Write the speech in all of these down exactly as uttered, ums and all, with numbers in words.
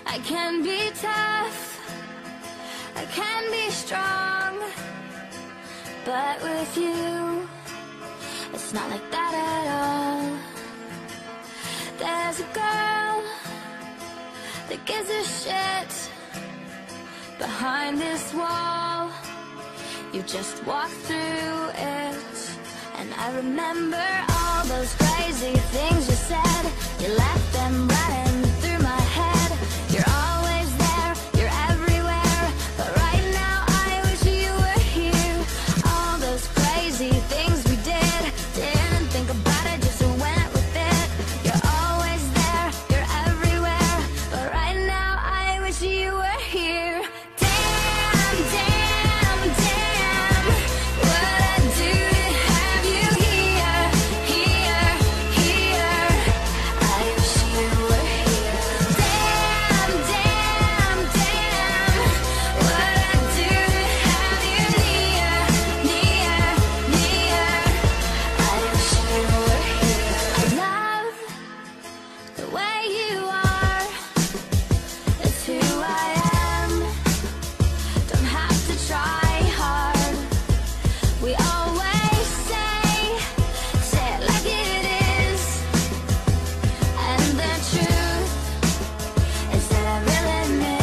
I can be tough, I can be strong, but with you, it's not like that at all. There's a girl that gives a shit behind this wall. You just walk through it, and I remember all those crazy things you said. You left them running through my head. You're always there, you're everywhere, but right now I wish you were here. All those crazy things we did, didn't think about it, just went with it. You're always there, you're everywhere, but right now I wish you were here. Damn, damn, damn, what I do to have you here, here, here. I wish you were here. Damn, damn, damn, what I do to have you near, near, near. I wish you were here. I love the way you are. It's who I am. Don't have to try hard. We always say, say it like it is. And the truth is that I really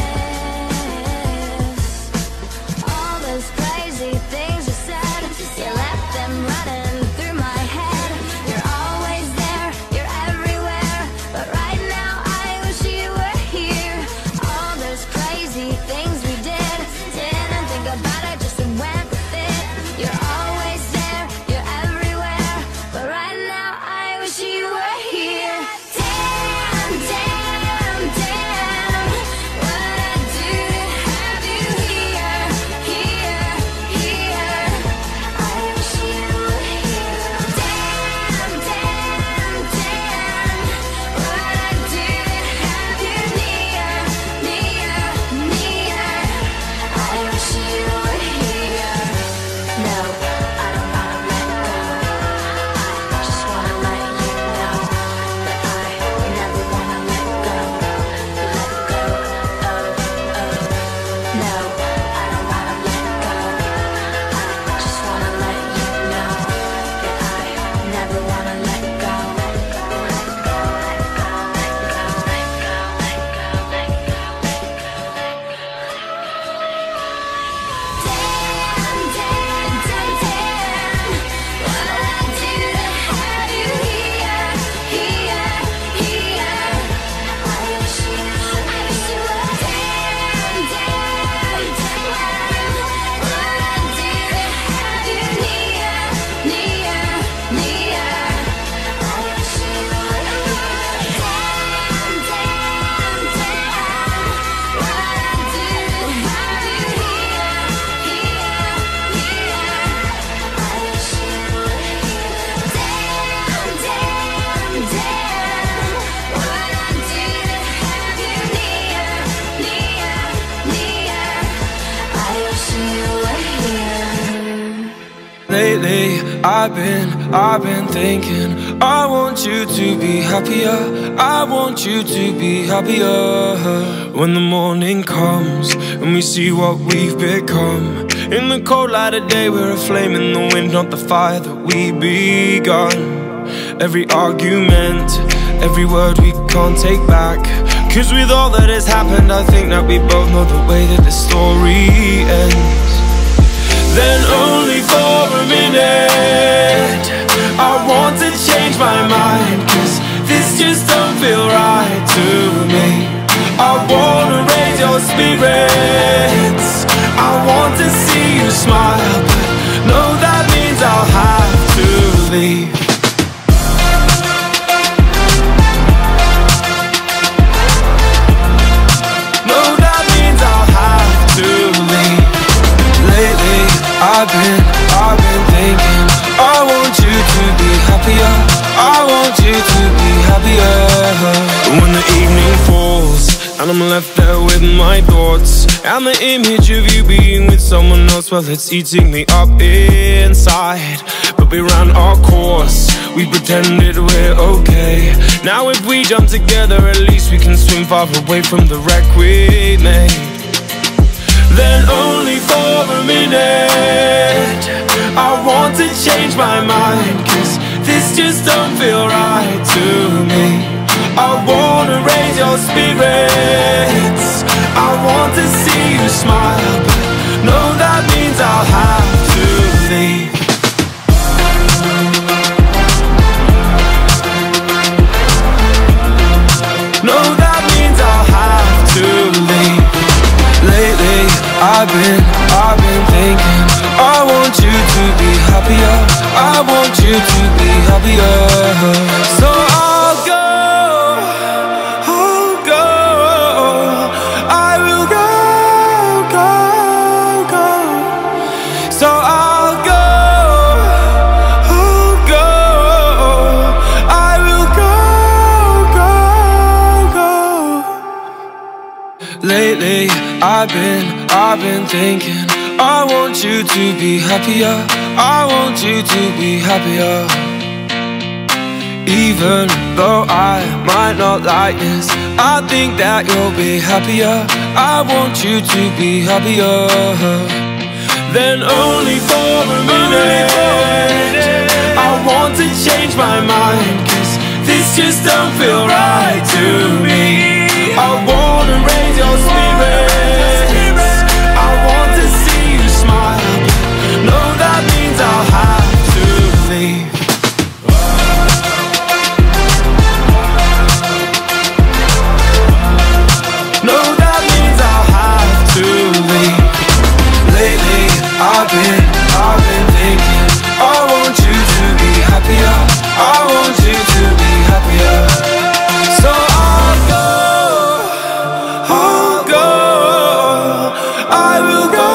miss all those crazy things you said. You left them running through my head. You're always there, you're everywhere, but right now I wish you were here. All those crazy things we did, didn't think about it, just went with it. You're always there, you're everywhere, but right now I wish you were here. Damn, damn, damn, what I do to have you here, here, here. I wish you were here. Damn, damn, damn, what I do to have you near, near, near. I wish you were here. No, I don't wanna let go. I just wanna let you know that I never wanna let go. Let go, oh, oh. No, I don't wanna let go. I just wanna let you know that I never wanna let go. Let go, let go, let go, let go, let go, let go, let go, let go, let go. Damn, damn, damn, damn, what I do to have you here, here, here. I wish you, I wish you were. Damn, damn, damn, what I do to have you near, near, near. I wish you were here. Damn, damn, damn, what I do to have you here, here, here. I wish you were here. Damn, damn, damn, what I do to have you near, near, near. I wish you were here. Lately, I've been, I've been thinking I want you to be happier, I want you to be happier. When the morning comes and we see what we've become, in the cold light of day we're a flame in the wind, not the fire that we begun. Every argument, every word we can't take back, 'cause with all that has happened I think that we both know the way that the story ends. Then only for a minute I want to change my mind, 'cause this just don't feel right to me. I wanna raise your spirits, I want to see you smile, but no, that means I'll have to leave. No, that means I'll have to leave. Lately, I've been, I've been thinking I want you to be happier, I want you to be happier. When the evening falls and I'm left there with my thoughts, and the image of you being with someone else, well, it's eating me up inside. But but we ran our course. We pretended we're okay. Now if we jump together, at least we can swim far away from the wreck we made. Then only for a minute I want to change my mind, cause this just don't feel right to me. I wanna raise your spirits, I want to see you smile, but no, that means I'll have to leave. No, that means I'll have to leave. Lately, I've been, I've been thinking I want you to be happier, I want you to be happier. So I'll go, I'll go, I will go, go, go. So I'll go, I'll go, I will go, go, go. Lately, I've been, I've been thinking I want you to be happier, I want you to be happier. Even though I might not like this, I think that you'll be happier, I want you to be happier. Then only for a minute I want to change my mind, cause this just don't feel right to me. I wanna raise your spirits, I want to see you smile, no, that means I'll have to leave. No, that means I'll have to leave. Lately, I've been, I've been thinking I want you to be happier, I want you to be happier. So I'll go, I'll go, I will go,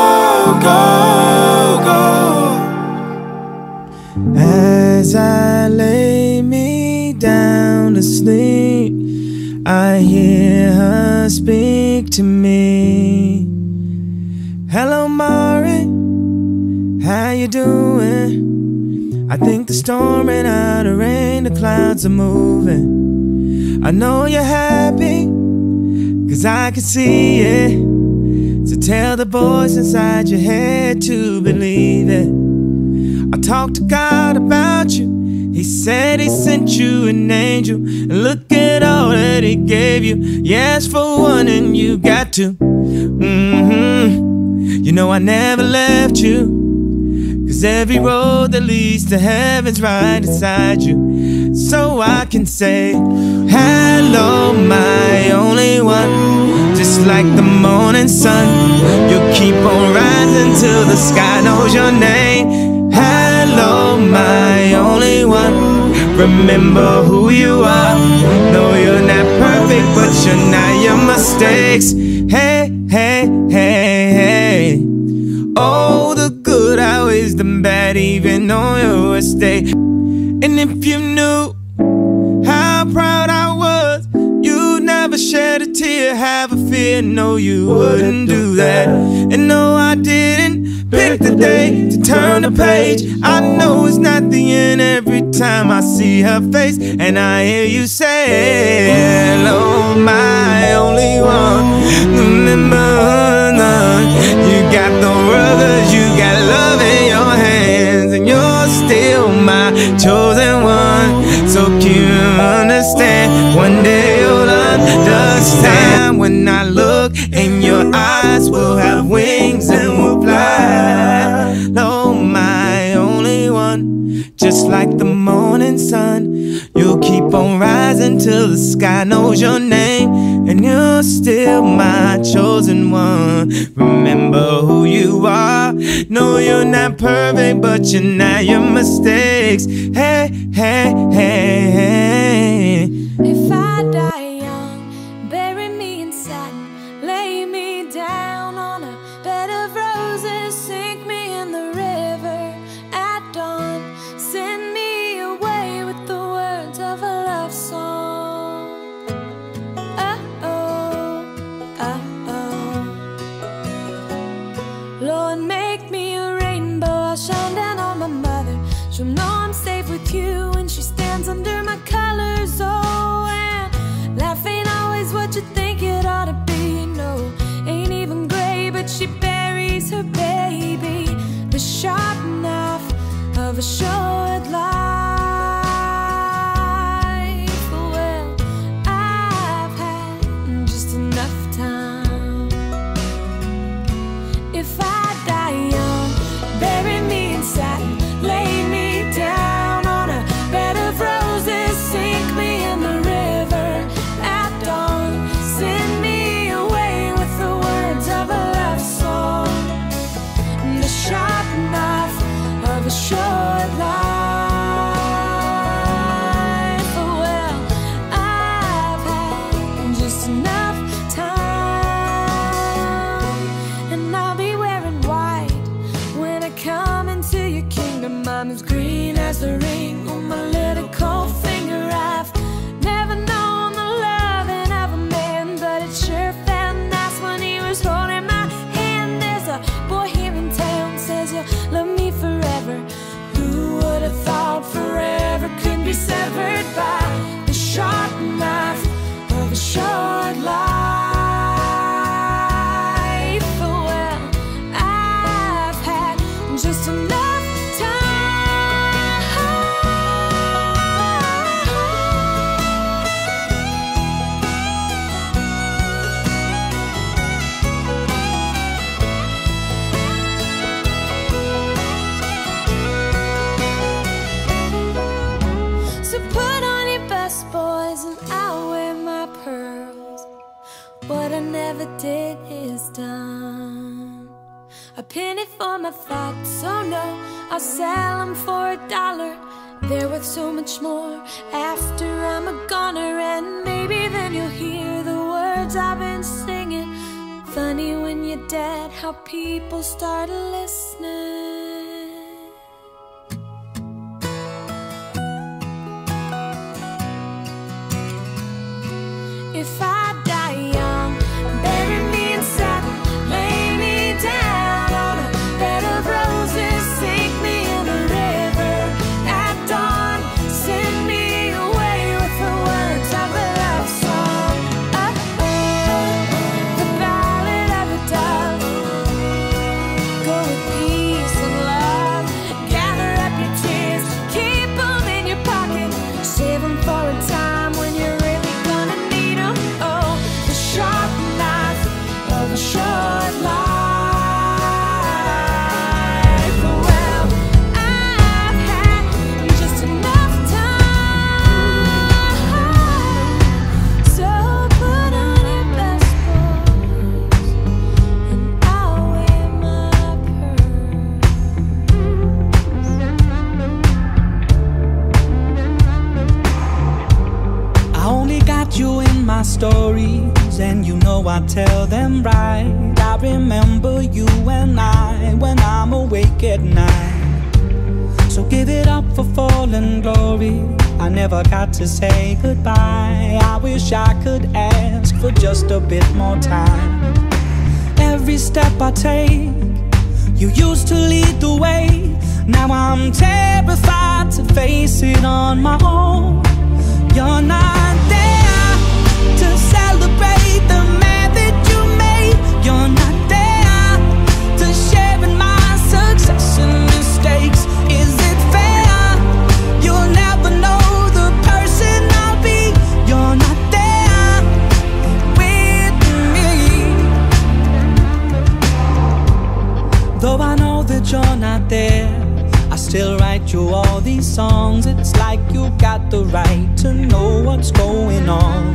go, go. As I lay me down to sleep, I hear her speak to me. Hello, Mari, how you doing? I think the storm ran out of rain, the clouds are moving. I know you're happy, cause I can see it. So tell the voice inside your head to believe it. I talked to God about you, He said He sent you an angel, and look at all that He gave you. You asked for one and you got two. Mm-hmm. You know I never left you, cause every road that leads to heaven's right inside you. So I can say, hello, my only one. Just like the morning sun, you keep on rising till the sky knows your name. Hello, my only one. Remember who you are. No, you're not perfect, but you're not your mistakes. Hey, hey, hey, hey. Oh, the good outweighs the bad, even on your worst day. And if you knew how proud I was, you'd never shed a tear, have a fear. No, you wouldn't do that. And no, I didn't pick the day to turn the page. I know it's not the end every time I see her face and I hear you say, hello, my only one. Remember, none. You got the world, cause you got love in your hands, and you're still my chosen one. So can you understand? One day you'll understand. When I look in your eyes, we'll have wings and we'll fly. No, my only one. Just like the morning sun, you'll keep on rising till the sky knows your name, and you're still my chosen one. Remember who you are. No, you're not perfect, but you're not your mistakes. Hey, hey, hey, hey. If I die young, bury me in satin, lay me down on a bed of roses, sink me in the river at dawn, send me away with the words of a love song. Uh-oh, uh-oh. Lord, make me a rainbow, I'll shine down on my mother, the deed is done. A penny for my thoughts, oh no, I'll sell them for a dollar. They're worth so much more after I'm a goner. And maybe then you'll hear the words I've been singing. Funny when you're dead, how people start listening. If I die young, bury me in satin, lay me down on a bed of roses, sink me in a river at dawn, send me away with the words of a love song. Oh, oh, the ballad of a dove. Go with peace and love, gather up your tears, keep them in your pocket, save them for a time when you're really gonna need them. Oh, the sharp knife of a short life. Well, I've had just enough time, so put on your best clothes and I'll wear my pearls. I only got you in my stories, and you know I tell them right. I remember you and I when I'm awake at night. So give it up for fallen glory. I never got to say goodbye. I wish I could ask for just a bit more time. Every step I take, you used to lead the way. Now I'm terrified to face it on my own. You're not there to celebrate the man that you made. You're not there to share in my success and mistakes. Is it fair? You'll never know the person I'll be. You're not there with me. Though I know that you're not there, I still write you all these songs. It's like you got the right to know what's going on.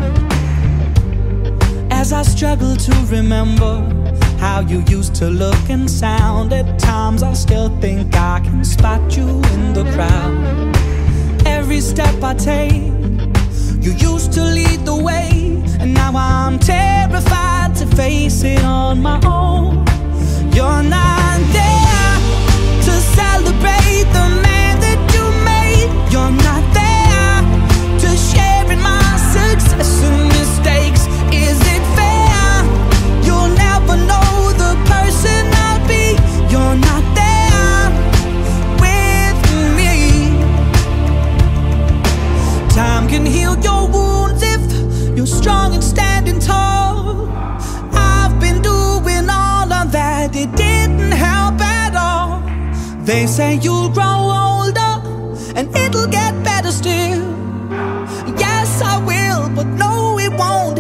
As I struggle to remember how you used to look and sound, at times I still think I can spot you in the crowd. Every step I take, you used to lead the way, and now I'm terrified to face it on my own. You're not there to celebrate the man that you made. You're not there to share in my success and mistakes. Is it fair? You'll never know the person I'll be. You're not there with me. Time can heal your wounds if you're strong and standing tall. I've been doing all of that, it didn't help at all. They say you'll grow older and it'll get better still. Yes, I will, but no, it won't.